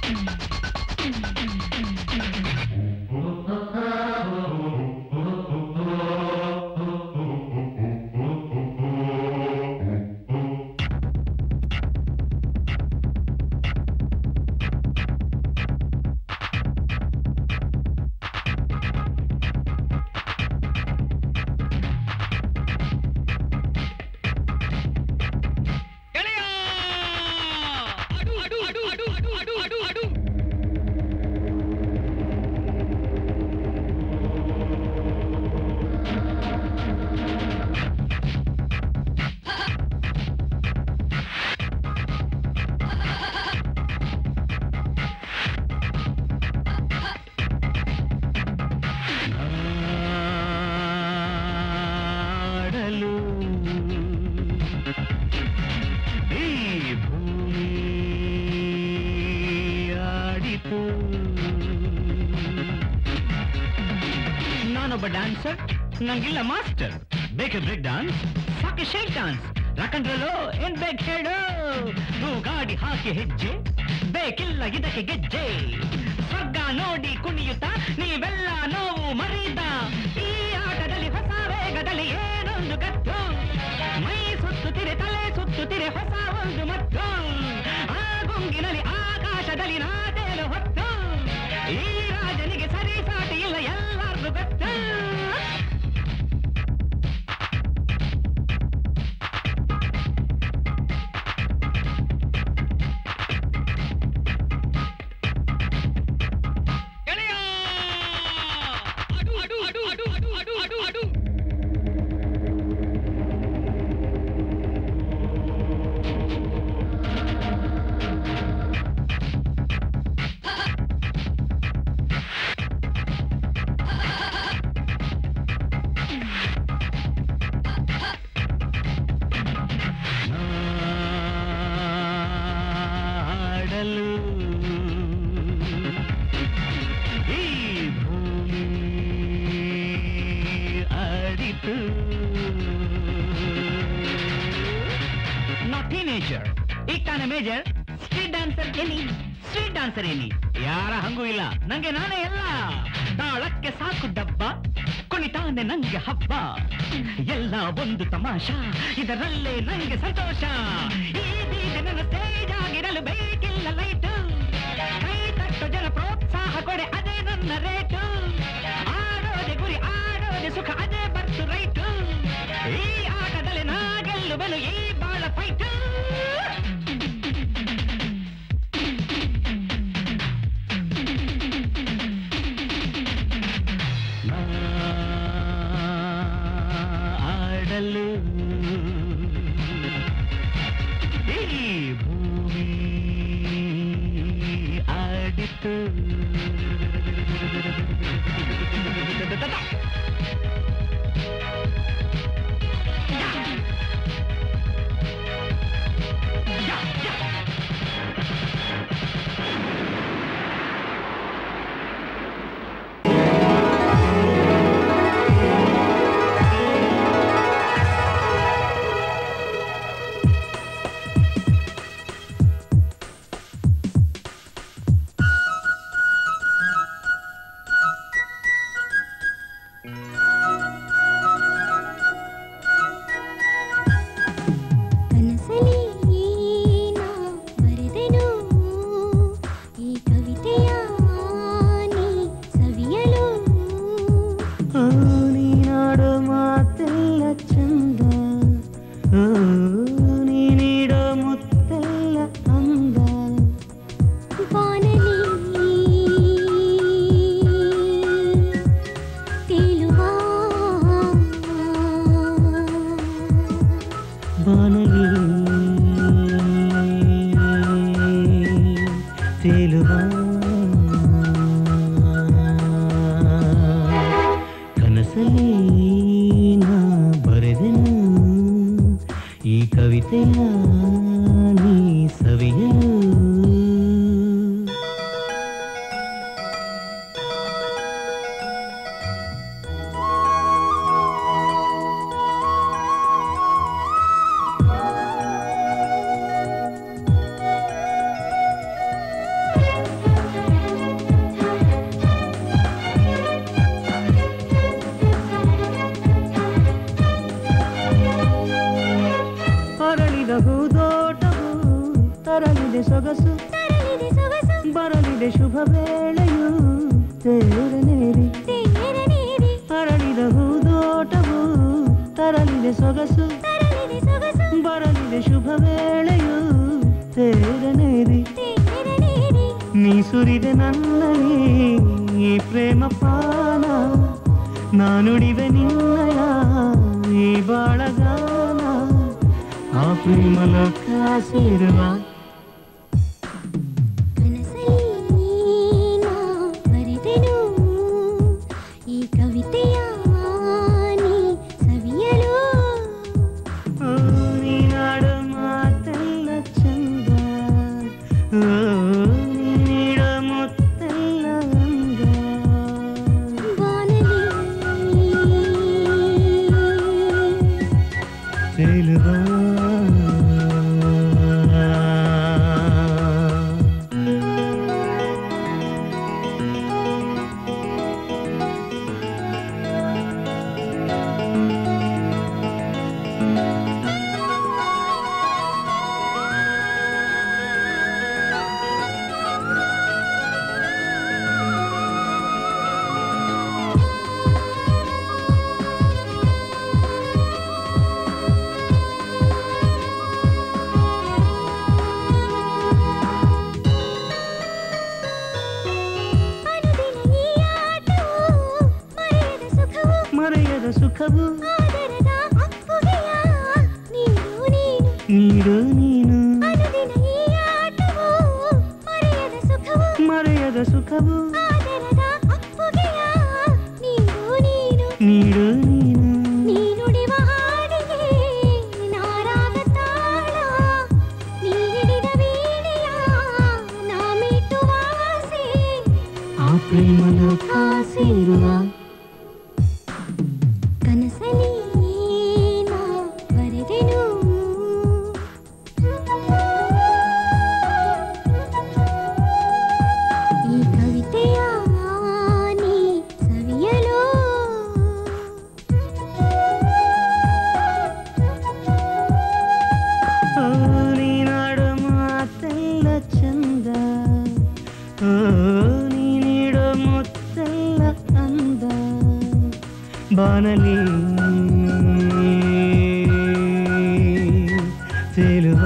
ನಂಗಿಲ್ಲ master. ಬೇಕೆ break dance, ಸಾಕೆ shake dance, rock and roll ಏನ್ ಬೇಕ್ ಹೇಳು. ಗಾಡಿ ಹಾಕಿ ಹೆಜ್ಜೆ, ಬೇಕಿಲ್ಲ ಇದಕ್ಕೆ ಗೆಜ್ಜೆ. ಸ್ವರ್ಗ ನೋಡಿ ಕುಣಿಯುತ್ತ ನೀವೆಲ್ಲ ನೋವು ಮರೀದ. ಈ ಆಟದಲ್ಲಿ ಹೊಸ ವೇಗದಲ್ಲಿ ಏನೊಂದು ಗತ್ತು. ಮೈ ಸುತ್ತುತ್ತಿರೆ ತಲೆ ಸುತ್ತುತ್ತಿರೆ ಹೊಸ ಒಂದು ಮತ್ತು. ಆ ಗುಂಗಿನಲ್ಲಿ ಆಕಾಶದಲ್ಲಿ ನಾಟೇಲು ಹೊತ್ತು. ಈ ರಾಜನಿಗೆ ಸರಿ ಸಾಟಿ ಇಲ್ಲ ಎಲ್ಲರಿಗೂ ಗೊತ್ತು. ಯಾರ ಹಂಗೂ ಇಲ್ಲ, ನಂಗೆ ನಾನೇ ಎಲ್ಲ. ತಾಳಕ್ಕೆ ಸಾಕು ಡಬ್ಬ, ಕುಣಿತಾನೆ ನಂಗೆ ಹಬ್ಬ. ಎಲ್ಲ ಒಂದು ತಮಾಷಾ, ಇದರಲ್ಲೇ ನಂಗೆ ಸಂತೋಷ. ಈ ಬೀಗ ನನ್ನ ಸ್ಟೇಜ್ ಆಗಿರಲು ಬೇಕಿಲ್ಲ ಲೈಟು. ಕೈ ತಟ್ಟು ಜನ ಪ್ರೋತ್ಸಾಹ ಕೊಡೆ, ಅದೇ ನನ್ನ ರೇಟು. ಆಡೋದೆ ಗುರಿ, ಆಡೋದೆ ಸುಖ, ಅದೇ ಬರ್ತು ರೈಟು. ಈ ಆಟದಲ್ಲಿ ನಾ ಗೆಲ್ಲುವೆನು, ಈ ಬಾಳ ಫೈಟು. ಈ ಭೂಮಿ ಆಡಿತು. ತರಲಿದೆ ಸೊಗಸು ಬರಲಿದೆ ಶುಭ ವೇಳೆಯು ತೇರನೇರಿ ಅರಳಿದ ಹೂದೋಟವು ತರಲಿದೆ ಸೊಗಸು ಬರಲಿದೆ ಶುಭ ವೇಳೆಯು ತೇರನೇರಿ ನೀ ಸುರಿದೆ ನನ್ನಲ್ಲಿ ಈ ಪ್ರೇಮ ಪಾನ ನಾನುಡಿವೆ ನಿನ್ನಯ ಈ ಬಾಳಗಾನ ಆ ಪ್ರೇಮ ಲೋಕ ಸೇರುವ ಸುಖವು ನೀಡು ನೀನು ಮರೆಯದ ಸುಖವು ನೀಡು ನೀನು ನೀನುಡಿವ ಹಾಡಿಗೆ ನಾರಾಗ ತಾಳ ನೀಡಿದ ವೀಣೆಯ ನಾ ಮೀಟುವ ಆಸೆ ಆ ಪ್ರೇಮ ಲೋಕ ಸೇರುವ ಕನಸಲಿ ನಾ ಬರೆದೆನು ಈ ಕವಿತೆಯ ನೀ ಸವಿಯಲು ನೀನಾಡು ಮಾತೆಲ್ಲ ಚಂದ ನೀನಿಡೋ ಮುತ್ತೆಲ್ಲ ಅಂದ ಬಾನಲಿ ತೇಲುವ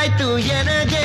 ಆಯ್ತು ಎನಗೆ